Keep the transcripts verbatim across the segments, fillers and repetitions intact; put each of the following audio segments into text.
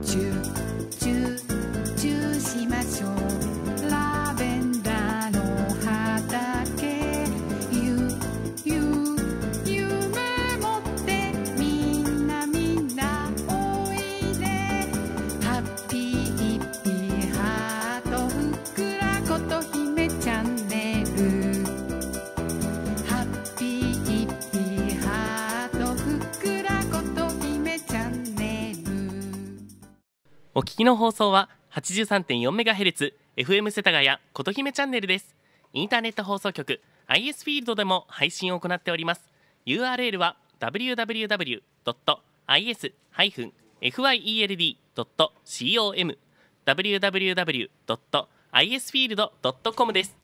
チューチューチューしましょう。ラベンダーの畑、ゆゆ夢持ってみんなみんなおいで。ハッピーヒッピーハートふっくらこと姫チャンネル。ハッピーヒッピーハートふっくらこと姫チャンネル。 お聞きの放送は はちじゅうさんてんよんメガヘルツ エフエム 世田谷こと姫チャンネルです。インターネット放送局 アイエス フィールドでも配信を行っております。 ユーアールエル は ダブリューダブリューダブリュードットアイエスハイフンエフワイイーエルディードットコム ダブリューダブリューダブリュードットアイエスフィールドドットコム です。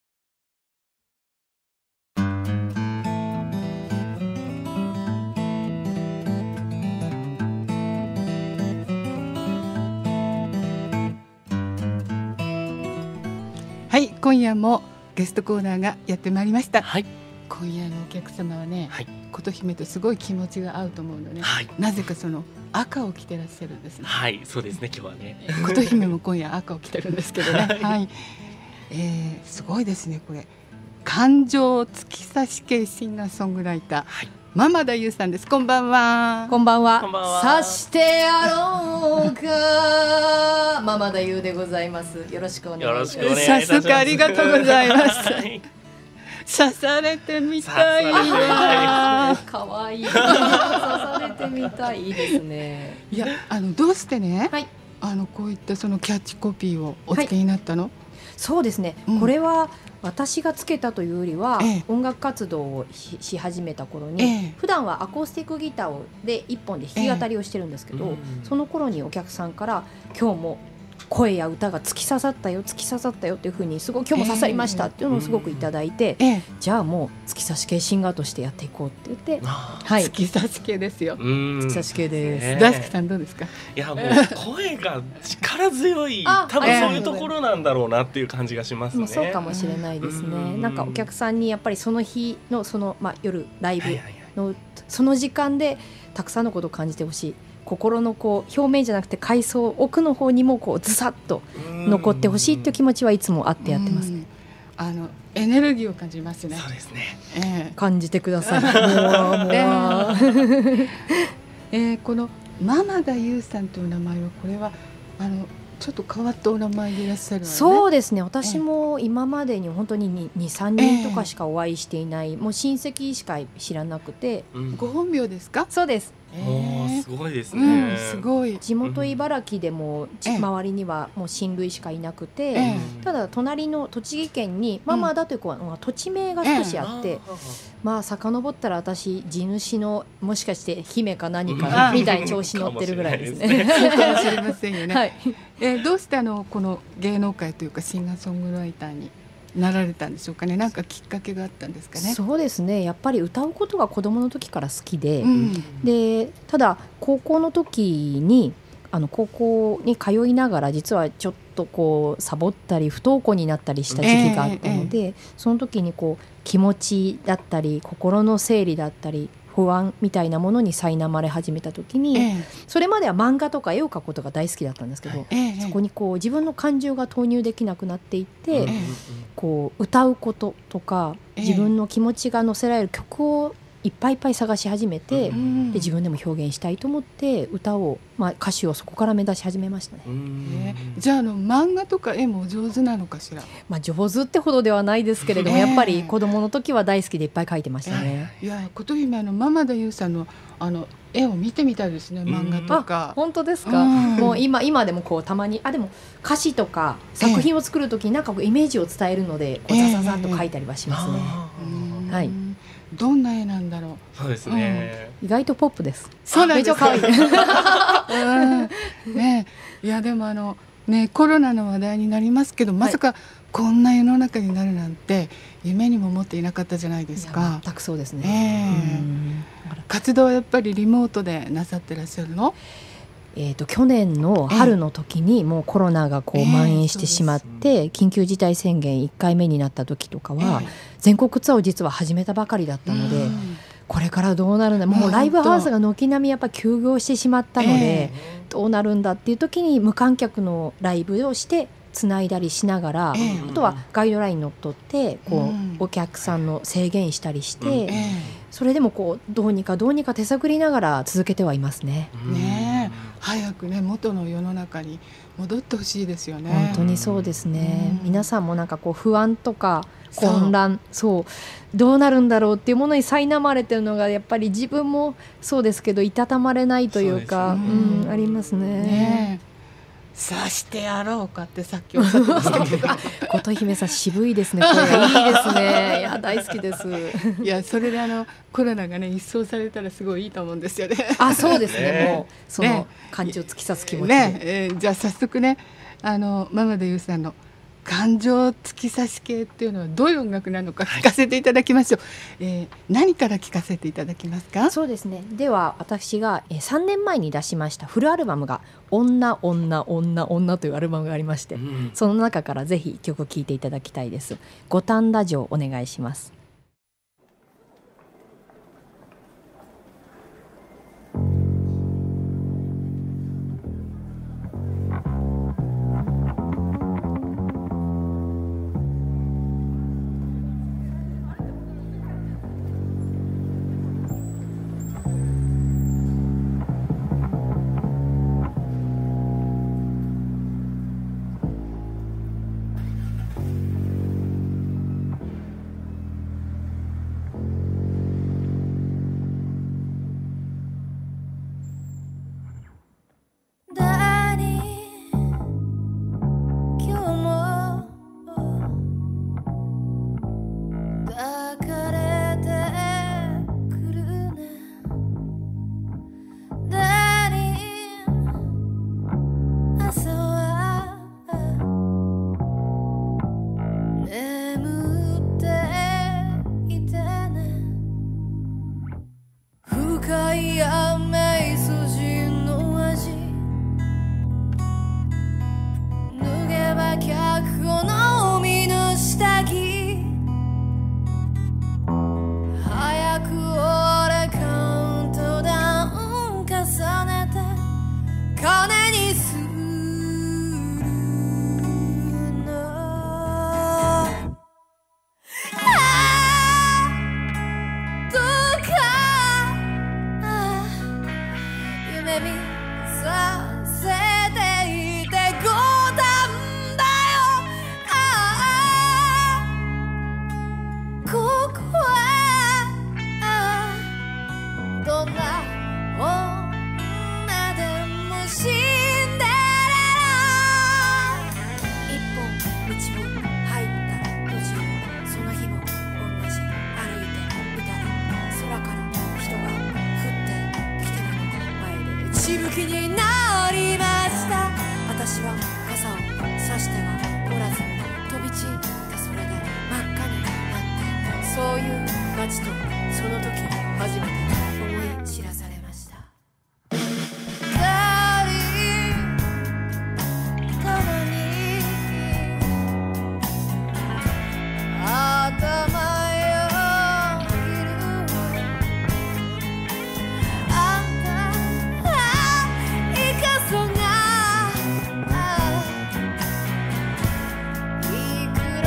はい、今夜もゲストコーナーがやってまいりました。 はい、 今夜のお客様はね、 はい、 琴姫とすごい気持ちが合うと思うのね、 はい、 なぜかその赤を着てらっしゃるんですね。 はい、そうですね、今日はね琴姫も今夜赤を着てるんですけどねはい、 はい、えー、すごいですね。これ感情突き刺し系シンガーソングライター、はい、ママダユウさんです。こんばんは。 こんばんは。 こんばんは。 さしてやろうかママダユウでございます。よろしくお願いします。 よろしくお願いいたします。 早速ありがとうございます、 はい、 刺されてみたいわ。 かわいい。刺されてみたいですね。 いや、あのどうしてね、はい、あのこういったそのキャッチコピーをお付けになったの？はい、 そうですね、うん、これは私がつけたというよりは、ええ、音楽活動を し, し始めた頃に、ええ、普段はアコースティックギターで一本で弾き語りをしてるんですけど、ええ、その頃にお客さんから今日も声や歌が突き刺さったよ突き刺さったよっていう風にすごい今日も刺さりましたっていうのをすごくいただいて、ええ、じゃあもう突き刺し系シンガーとしてやっていこうって言って、 はい、突き刺し系ですよ。 突き刺し系です、 ね、大輔さんどうですか？ いやもう声が力強い多分そういうところなんだろうなっていう感じがしますね。もうそうかもしれないですね。なんかお客さんにやっぱりその日のその、まあ、夜ライブのその時間でたくさんのことを感じてほしい。心のこう表面じゃなくて階層奥の方にもこうズサッと残ってほしいという気持ちはいつもあってやってますね。 あのエネルギーを感じますね。 そうですね、 えー、感じてください。もわもわ、 えー、このママダユウさんという名前はこれはあのちょっと変わったお名前でいらっしゃるわね。 そうですね、私も今までに本当に にさんにんとかしかお会いしていない、えー、もう親戚しか知らなくて、 うん、ご本名ですか？ そうです。 えー、すごいですね、 うん、すごい。 地元茨城でも、うん、周りにはもう親類しかいなくて、えー、ただ隣の栃木県にママだという子は、うん、土地名が少しあって、えー、まあ遡ったら私地主のもしかして姫か何かみたいに調子乗ってるぐらいですね。 かもしれませんよね、 はい、 えー、どうしてあのこの芸能界というかシンガーソングライターになられたんでしょうかね。なんかきっかけがあったんですかね。 そうですね、やっぱり歌うことが子どもの時から好きで、うん、でただ高校の時にあの高校に通いながら実はちょっとこうサボったり不登校になったりした時期があったので、えーえー、その時にこう気持ちだったり心の整理だったり不安みたいなものに苛まれ始めた時に、えー、それまでは漫画とか絵を描くことが大好きだったんですけど、えー、そこにこう自分の感情が投入できなくなっていって、えー、こう歌うこととか自分の気持ちが乗せられる曲をいっぱいいっぱい探し始めて、うん、で自分でも表現したいと思って歌を、まあ、歌手をそこから目指し始めましたね。 えー、じゃあ、あの漫画とか絵も上手なのかしら？ まあ、上手ってほどではないですけれども、えー、やっぱり子供の時は大好きでいっぱい描いてましたね。 えー、いや琴姫のママダユウさんのあの絵を見てみたいですね。漫画とか。 本当ですか？うん、もう 今, 今でもこうたまにあでも歌詞とか作品を作る時になんかこうイメージを伝えるのでこうザザザッと描いたりはしますね。えー、はい。 どんな絵なんだろう。 そうですね、 うん、意外とポップです。 そうなんです。 めっちゃ可愛い、 うん、ね、いやでもあのねコロナの話題になりますけど、まさかこんな世の中になるなんて夢にも思っていなかったじゃないですか。 全くそうですね。 えー、うん活動はやっぱりリモートでなさってらっしゃるの？ えー、と去年の春の時にもうコロナがこう蔓延してしまって緊急事態宣言いっかいめになった時とかは全国ツアーを実は始めたばかりだったので、これからどうなるんだ、もうライブハウスが軒並みやっぱ休業してしまったので、 どうなるんだっていう時に無観客のライブをしてつないだりしながら、 ええ、 あとはガイドラインにのっとってこう、 うん、 お客さんの制限したりして、 ええ、 それでもこうどうにかどうにか手探りながら続けてはいますね。 ねえ、早くね元の世の中に戻ってほしいですよね。 本当にそうですね、 うん、 皆さんもなんかこう不安とか混乱、そうどうなるんだろうっていうものに苛まれてるのがやっぱり自分もそうですけどいたたまれないというか、う、うん、ありますね。 ねえ、さしてやろうかってさっきおっしゃってましたけど琴姫さん渋いですね、声がいいですね。いや大好きです。 いやそれであのコロナがね一掃されたらすごいいいと思うんですよね。 あ、そうですね、 ね、 もうその感情を突き刺す気持ちで、 ねえー、じゃあ早速ね、あのママでゆうさんの感情突き刺し系っていうのはどういう音楽なのか聞かせていただきましょう、はい、えー、何から聞かせていただけますか？ そうですね、では私がさんねんまえに出しましたフルアルバムが女女女女というアルバムがありまして、うん、その中からぜひ曲を聴いていただきたいです。五反田城お願いします。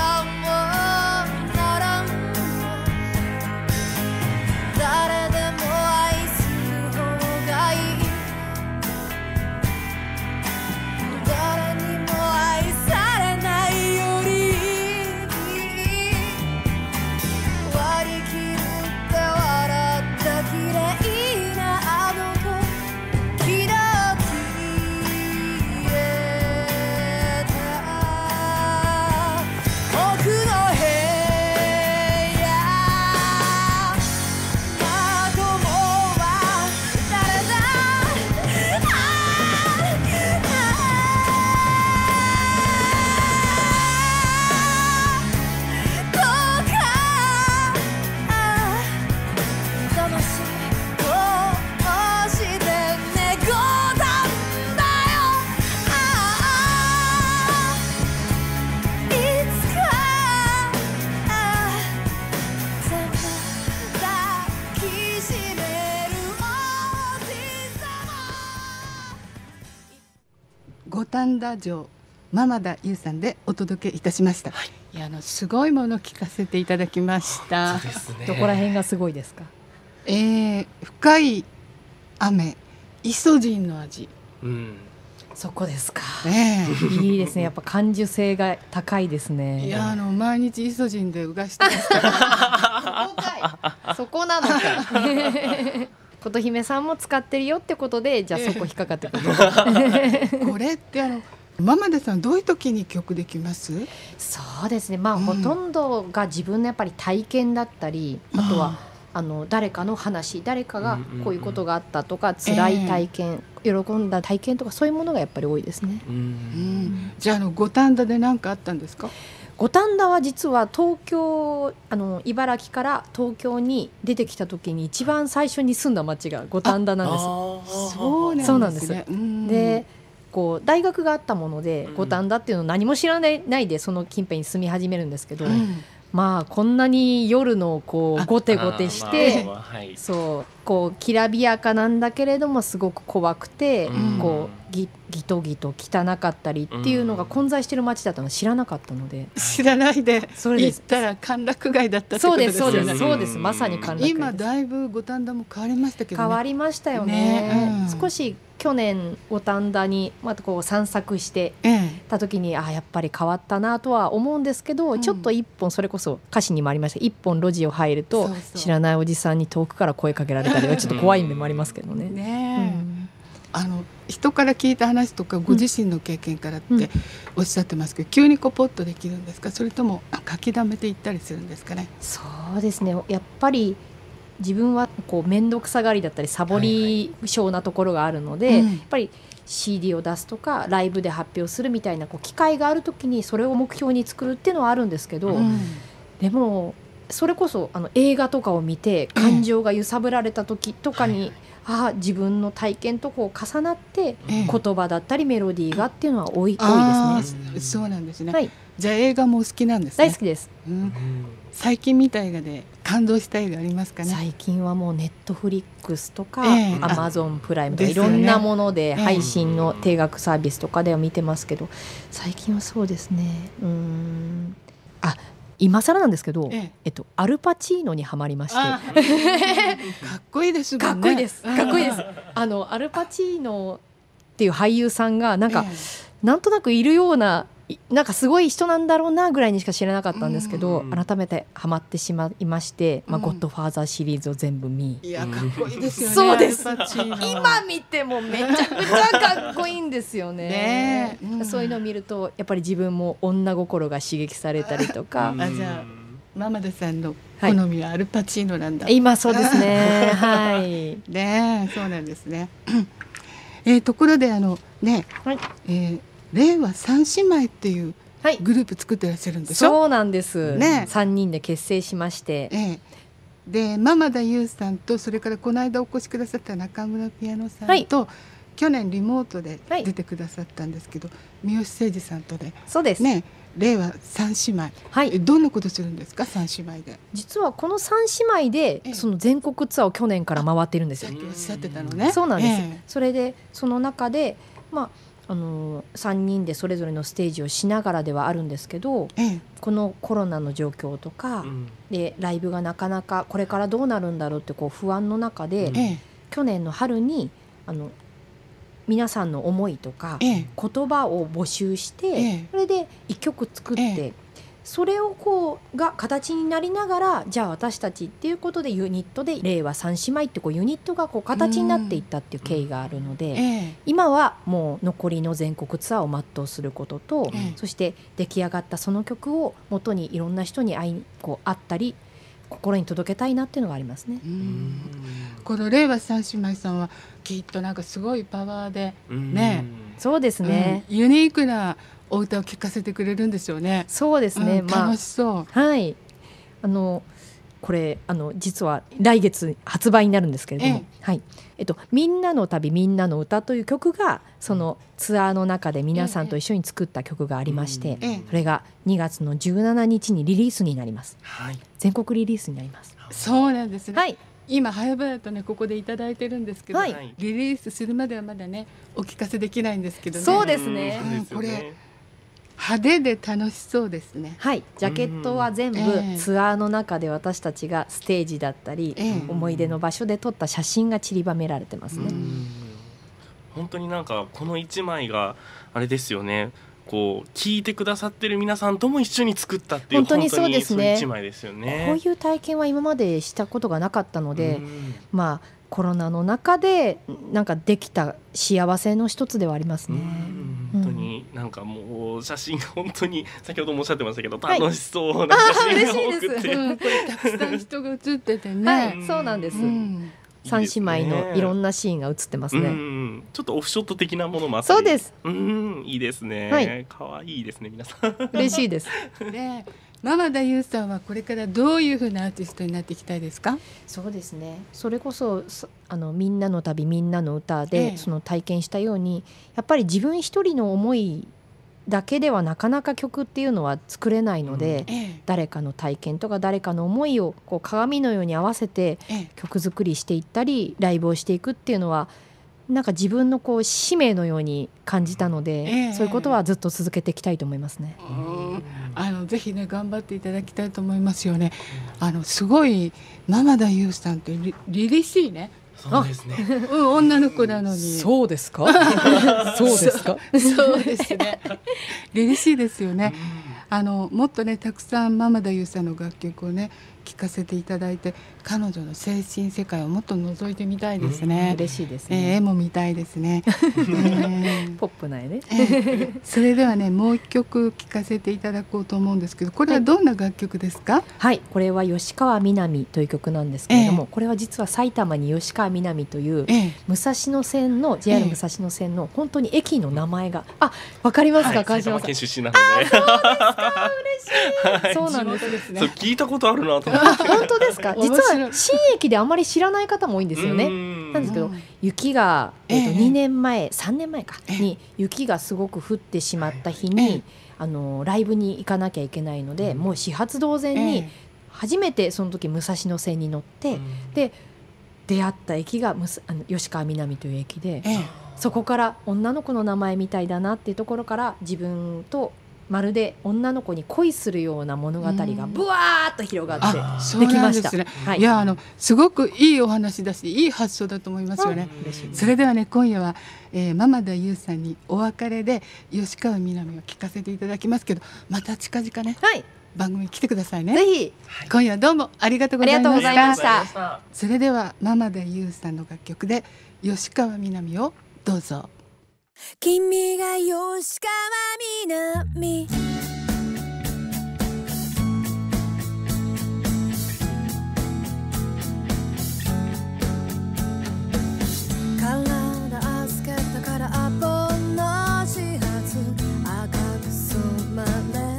誰でも五反田城ママ田優さんでお届けいたしました、はい、いやあのすごいもの聞かせていただきました。 そうですね、 どこら辺がすごいですか？ えー、深い雨、イソジンの味、 うん、 そこですか、 ね、 いいですね。やっぱ感受性が高いですね。 いやあの毎日イソジンでうがしてますからそこなのか琴姫さんも使ってるよってことで、じゃあそこ引っかかってくるこれってあのママでさんどういう時に曲できます？ そうですね、まあ、 うん、 ほとんどが自分のやっぱり体験だったり、あとはあの誰かの話、誰かがこういうことがあったとか、うんうんうん、辛い体験、えー、喜んだ体験とかそういうものがやっぱり多いですね、 うんうん、 じゃあ、あの五反田で何かあったんですか？ 五反田は実は東京、あの茨城から東京に出てきた時に一番最初に住んだ町が五反田なんです。 そうなんですね。 でこう大学があったもので五反田っていうのを何も知らないないでその近辺に住み始めるんですけど、うん、まあこんなに夜のこうゴテゴテして、まあはい、そうこうきらびやかなんだけれどもすごく怖くて、うん、こう ギ, ギトギト汚かったりっていうのが混在してる街だったのを知らなかったので、 知らないで行ったら歓楽街だったってことですよね。 そうですそうですそうです、まさに歓楽街です。 今だいぶ五反田も変わりましたけどね。 変わりましたよ ね, ね、うん、少し去年五反田にまたこう散策してた時に、ええ、あやっぱり変わったなとは思うんですけど、うん、ちょっと一本それこそ歌詞にもありました一本路地を入るとそうそう知らないおじさんに遠くから声かけられたりはちょっと怖い面もありますけどね。 ね、うん、あの人から聞いた話とかご自身の経験からっておっしゃってますけど、うん、急にこうポッとできるんですか？それとも書き溜めていったりするんですかね？ そうですね、やっぱり自分はこう面倒くさがりだったりサボり性なところがあるので、はいはい、やっぱり シーディー を出すとかライブで発表するみたいなこう機会があるときにそれを目標に作るっていうのはあるんですけど、うん、でもそれこそあの映画とかを見て感情が揺さぶられた時とかに、うん、あ自分の体験とこう重なって言葉だったりメロディーがっていうのは多い、多いですね。 そうなんですね、 はい、 じゃあ映画もお好きなんですね？ 大好きです、うん、 最近見た映画で感動した映画ありますかね？ 最近はもうネットフリックスとか、えー、アマゾンプライムとかいろんなもので配信の定額サービスとかでは見てますけど、最近はそうですね、うーんあ今更なんですけど、えええっと、アルパチーノにはまりましてかっこいいですもんね。 かっこいいですかっこいいですあのアルパチーノっていう俳優さんがなんか、ええ、なんとなくいるようななんかすごい人なんだろうなぐらいにしか知らなかったんですけど、うん、改めてハマってしまいまして、まあ、ゴッドファーザーシリーズを全部見、 いやかっこいいですよね。 そうです今見てもめちゃくちゃかっこいいんですよ ね, ね、うん、そういうのを見るとやっぱり自分も女心が刺激されたりとか、 あじゃあママ田さんの好みはアルパチーノなんだ、 はい、今そうですねはいねそうなんですねえー、ところであのね、はいえー令和三姉妹っていうグループ作ってらっしゃるんでしょ？ そうなんです、ね、さんにんで結成しまして、 ええ、でママ田優さんとそれからこの間お越しくださった中村ピアノさんと、はい、去年リモートで出てくださったんですけど、はい、三好誠二さんとでそうです、 ね、令和三姉妹、はい、どんなことするんですか？三姉妹で実はこの三姉妹で、ええ、その全国ツアーを去年から回ってるんですよ。 さっきおっしゃってたのね。 そうなんです、ええ、それでその中でまああのさんにんでそれぞれのステージをしながらではあるんですけど、ええ、このコロナの状況とか、うん、でライブがなかなかこれからどうなるんだろうってこう不安の中で、ええ、去年の春にあの皆さんの思いとか、ええ、言葉を募集して、ええ、それでいっきょく作って、ええ、それをこうが形になりながらじゃあ私たちっていうことでユニットで令和三姉妹ってこうユニットがこう形になっていったっていう経緯があるので、ええ、今はもう残りの全国ツアーを全うすることと、ええ、そして出来上がったその曲を元にいろんな人に会いこう会ったり心に届けたいなっていうのがありますね。うん、 この令和三姉妹さんはきっとなんかすごいパワーでね、 そうですね、 うん、ユニークなお歌を聴かせてくれるんですよね。 そうですね、 うん、楽しそう、 まあ、はいあのこれあの実は来月発売になるんですけれども、ええはいえっと、みんなの旅みんなの歌という曲がそのツアーの中で皆さんと一緒に作った曲がありまして、ええ、それがにがつのじゅうしちにちにリリースになります、はい、全国リリースになります。 そうなんですね、 はい、 今早々とねここでいただいてるんですけど、 はいリリースするまではまだねお聞かせできないんですけどね。 そうですねうんそうですよねこれ派手で楽しそうですね。 はい、ジャケットは全部うんええツアーの中で私たちがステージだったり、 ええ思い出の場所で撮った写真が散りばめられてますね。 うん本当になんかこの一枚があれですよね、こう聞いてくださってる皆さんとも一緒に作ったっていう本当にそうですね本当にそういう一枚ですよね。 こういう体験は今までしたことがなかったので、 うんまあコロナの中でなんかできた幸せの一つではありますうね。 ん本当になんかもう写真が本当に先ほどもおっしゃってましたけどはい楽しそうな写真が多嬉しいですくて、 うん、これたくさん人が写っててね。 はい、そうなんです。 うん三姉妹のいろんなシーンが映ってますうね。 んちょっとオフショット的なものもあったりそうです。 うんいいですね、 はい可愛いですね皆さん嬉しいです。 でママ田優さんはこれからどういうふうなアーティストになっていきたいですか？ そうですね。それこそそあのみんなの旅みんなの歌で、 ええその体験したようにやっぱり自分一人の思いだけではなかなか曲っていうのは作れないので、 ええ誰かの体験とか誰かの思いをこう鏡のように合わせてええ曲作りしていったりライブをしていくっていうのはなんか自分のこう使命のように感じたので、 ええそういうことはずっと続けていきたいと思いますね。 うんあのぜひね頑張っていただきたいと思いますよね。あのすごいママ田優さんってり凛々しいね、 そうですねうん、女の子なのにそうですかそうですかそうですね凛々しいですよね。あのもっとねたくさんママ田優さんの楽曲をね聴かせていただいて彼女の精神世界をもっと覗いてみたいですね。 嬉しいですえー絵ね。 も見たいですね。えーポップな絵ね。 えーそれではねもう一曲聴かせていただこうと思うんですけど、これはどんな楽曲ですか？ はい、これは吉川みなみという曲なんですけれども、これは実は埼玉に吉川みなみというええ武蔵野線の ジェイアールええ武蔵野線の本当に駅の名前が、あ、わかりますか、 はい、埼玉川島さん。 県出身なのではいそうなんです。 地元ですねそう聞いたことあるなと思あ、 って本当ですか。実面白いは新駅であまり知らない方も多いんですよね。 うんなんですけどうん雪が、えーとええにねんまえさんねんまえかええに雪がすごく降ってしまった日えにえあのライブに行かなきゃいけないので、 うんもう始発同然えにえ初めてその時武蔵野線に乗って、で出会った駅がむすあの吉川みなみという駅で、 ええそこから女の子の名前みたいだなっていうところから自分とまるで女の子に恋するような物語がブワーッと広がってあ、そうできました。 なんですね。 はいいやあのすごくいいお話だしいい発想だと思いますよね。 嬉しいです。 それではね今夜は、えー、ママ田優さんにお別れで吉川みなみを聞かせていただきますけど、また近々ねはい、 番組に来てくださいね。 ぜひ今夜はどうもありがとうございましありがとうございまた。 したそれではママ田優さんの楽曲で吉川みなみをどうぞ。 君が吉川みなみ体預けたからアポの始発赤く染まれ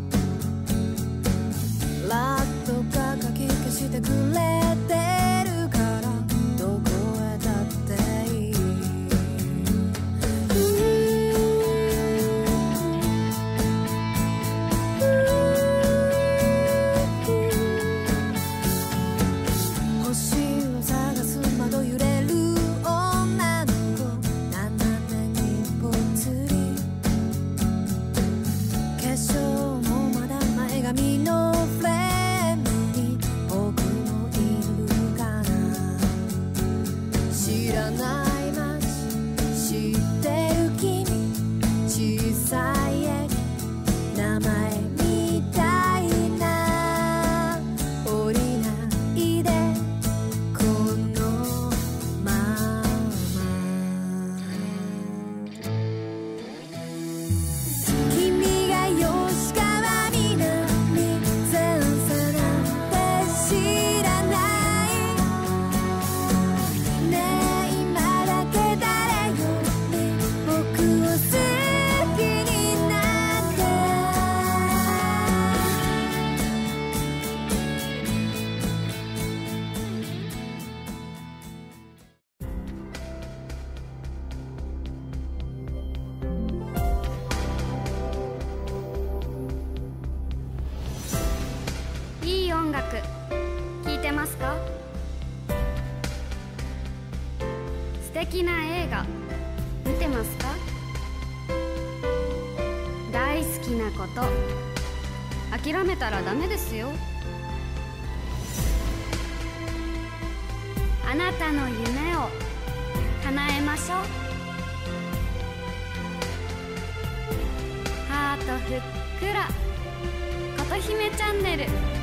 ラットがかき消してくれてるからどこへだっていい「 敵な映画見てますか？大好きなこと諦めたらダメですよ。あなたの夢を叶えましょう。ハートふっくら琴姫チャンネル。